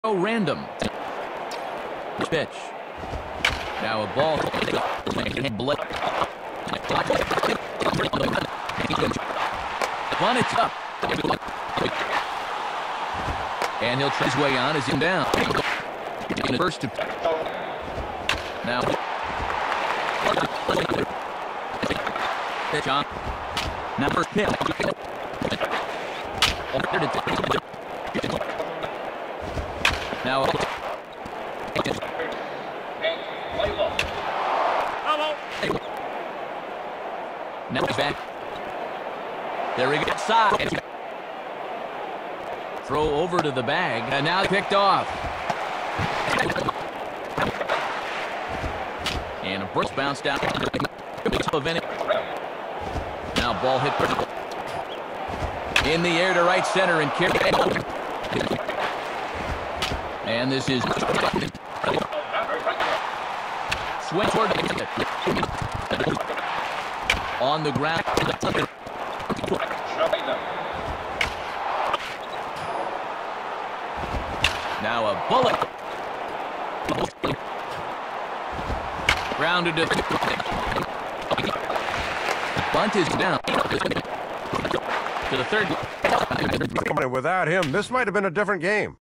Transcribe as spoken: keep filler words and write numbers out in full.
Oh, random. Pitch. Now a ball. One, it's up. And he'll try his way on as him down. First to now. Pitch on. Now first pitch. Now. Hello. Now he's back. There he gets side. Throw over to the bag, and now picked off. And a burst bounced out. Now ball hit in the air to right center and carry. And this is swing toward on the ground. Now a bullet. Grounded to bunt is down to the third. Without him, this might have been a different game.